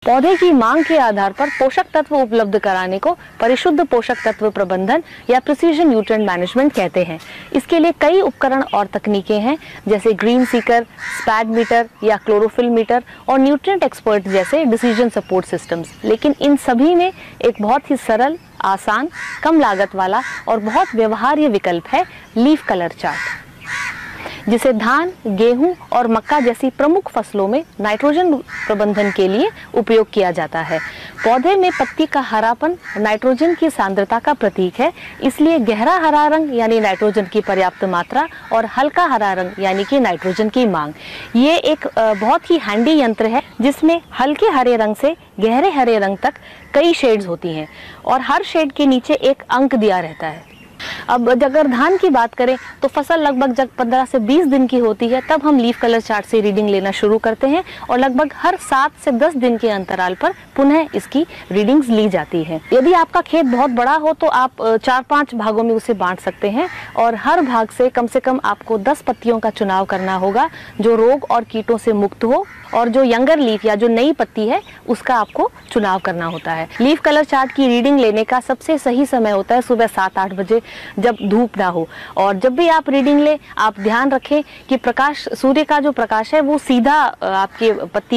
पौधे की मांग के आधार पर पोषक तत्व उपलब्ध कराने को परिशुद्ध पोषक तत्व प्रबंधन या प्रिसीजन न्यूट्रिएंट मैनेजमेंट कहते हैं। इसके लिए कई उपकरण और तकनीकें हैं, जैसे ग्रीन सीकर, स्पैड मीटर या क्लोरोफिल मीटर और न्यूट्रिएंट एक्सपर्ट जैसे डिसीजन सपोर्ट सिस्टम्स। लेकिन इन सभी में एक बहुत ही सरल, आसान, कम लागत वाला और बहुत व्यवहार्य विकल्प है लीफ कलर चार्ट, जिसे धान, गेहूं और मक्का जैसी प्रमुख फसलों में नाइट्रोजन प्रबंधन के लिए उपयोग किया जाता है। पौधे में पत्ती का हरापन नाइट्रोजन की सांद्रता का प्रतीक है, इसलिए गहरा हरा रंग यानी नाइट्रोजन की पर्याप्त मात्रा और हल्का हरा रंग यानी कि नाइट्रोजन की मांग, ये एक बहुत ही हैंडी यंत्र है जिसमें हल्के हरे रंग से गहरे हरे रंग तक कई शेड्स होती हैं और हर शेड के नीचे एक अंक दिया रहता है। अब अगर धान की बात करें तो फसल लगभग जब 15 से 20 दिन की होती है तब हम लीफ कलर चार्ट से रीडिंग लेना शुरू करते हैं और लगभग हर 7 से 10 दिन के अंतराल पर पुनः इसकी रीडिंग्स ली जाती है। यदि आपका खेत बहुत बड़ा हो तो आप 4-5 भागों में उसे बांट सकते हैं और हर भाग से कम आपको 10 पत्तियों का चुनाव करना होगा जो रोग और कीटों से मुक्त हो, और जो यंगर लीफ या जो नई पत्ती है उसका आपको चुनाव करना होता है। लीफ कलर चार्ट की रीडिंग लेने का सबसे सही समय होता है सुबह 7-8 बजे, जब धूप ना हो। और जब भी आप रीडिंग ले, आप ध्यान रखें कि प्रकाश, सूर्य का जो प्रकाश है वो सीधा आपके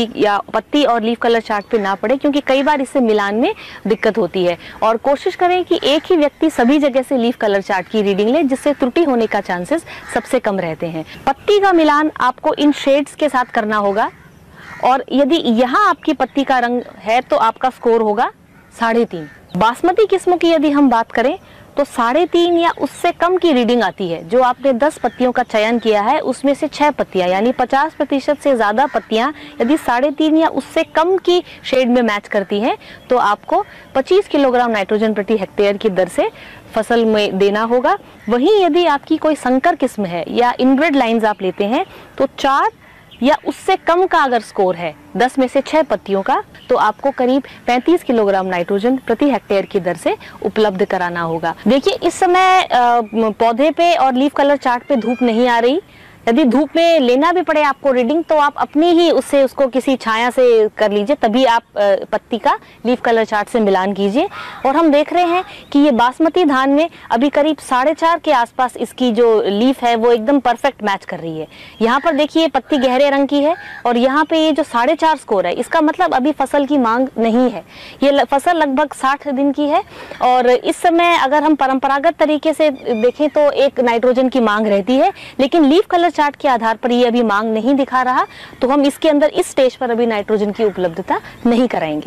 पत्ती और लीफ कलर चार्ट पे ना पड़े, क्योंकि कई बार इससे मिलान में दिक्कत होती है। और कोशिश करें कि एक ही व्यक्ति सभी जगह से लीफ कलर चार्ट की रीडिंग ले, जिससे त्रुटि होने का चांसेस सबसे कम रहते हैं। पत्ती का मिलान आपको इन शेड्स के साथ करना होगा, और यदि यहाँ आपकी पत्ती का रंग है तो आपका स्कोर होगा 3.5। बासमती किस्मों की यदि हम बात करें तो 3.5 या उससे कम की रीडिंग आती है। जो आपने 10 पत्तियों का चयन किया है उसमें से 6 पत्तियां यानी 50% से ज्यादा पत्तियां यदि 3.5 या उससे कम की शेड में मैच करती हैं तो आपको 25 किलोग्राम नाइट्रोजन प्रति हेक्टेयर की दर से फसल में देना होगा। वहीं यदि आपकी कोई संकर किस्म है या इनब्रेड लाइन्स आप लेते हैं तो 4 या उससे कम का अगर स्कोर है 10 में से 6 पत्तियों का, तो आपको करीब 35 किलोग्राम नाइट्रोजन प्रति हेक्टेयर की दर से उपलब्ध कराना होगा। देखिए, इस समय पौधे पे और लीफ कलर चार्ट पे धूप नहीं आ रही। यदि धूप में लेना भी पड़े आपको रीडिंग तो आप अपनी ही उसको किसी छाया से कर लीजिए, तभी आप पत्ती का लीफ कलर चार्ट से मिलान कीजिए। और हम देख रहे हैं कि ये बासमती धान में अभी करीब 4.5 के आसपास इसकी जो लीफ है वो एकदम परफेक्ट मैच कर रही है। यहाँ पर देखिए पत्ती गहरे रंग की है और यहाँ पे ये जो 4.5 स्कोर है, इसका मतलब अभी फसल की मांग नहीं है। ये फसल लगभग 60 दिन की है और इस समय अगर हम परंपरागत तरीके से देखें तो एक नाइट्रोजन की मांग रहती है, लेकिन लीफ कलर चार्ट के आधार पर ये अभी मांग नहीं दिखा रहा, तो हम इसके अंदर इस स्टेज पर अभी नाइट्रोजन की उपलब्धता नहीं कराएंगे।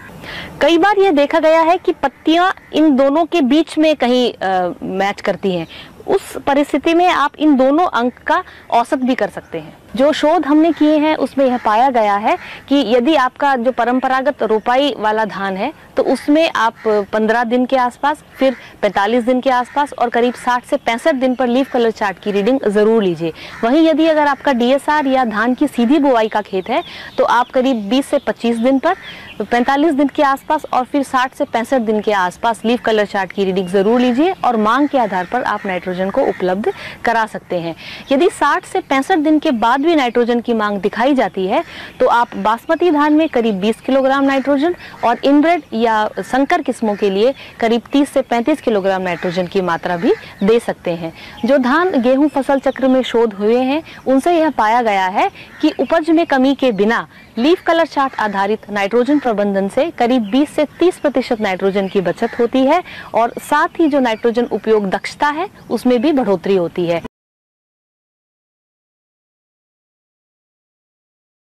कई बार ये देखा गया है कि पत्तियां इन दोनों के बीच में कहीं मैच करती हैं। उस परिस्थिति में आप इन दोनों अंक का औसत भी कर सकते हैं। जो शोध हमने किए हैं उसमें यह पाया गया है कि यदि आपका जो परंपरागत रोपाई वाला धान है तो उसमें आप 15 दिन के आसपास, फिर 45 दिन के आसपास और करीब 60 से 65 दिन पर लीफ कलर चार्ट की रीडिंग जरूर लीजिए। वहीं यदि अगर आपका DSR या धान की सीधी बुआई का खेत है तो आप करीब 20 से 25 दिन पर, 45 दिन के आसपास और फिर 60 से 65 दिन के आसपास लीफ कलर चार्ट की रीडिंग जरूर लीजिए और मांग के आधार पर आप नाइट्रोजन को उपलब्ध करा सकते हैं। यदि 60 से 65 दिन के बाद भी नाइट्रोजन की मांग दिखाई जाती है तो आप बासमती धान में करीब 20 किलोग्राम नाइट्रोजन और इनब्रेड या संकर किस्मों के लिए करीब 30 से 35 किलोग्राम नाइट्रोजन की मात्रा भी दे सकते हैं। जो धान गेहूं फसल चक्र में शोध हुए हैं उनसे यह पाया गया है कि उपज में कमी के बिना लीफ कलर चार्ट आधारित नाइट्रोजन प्रबंधन से करीब 20 से 30% नाइट्रोजन की बचत होती है और साथ ही जो नाइट्रोजन उपयोग दक्षता है उसमें भी बढ़ोतरी होती है।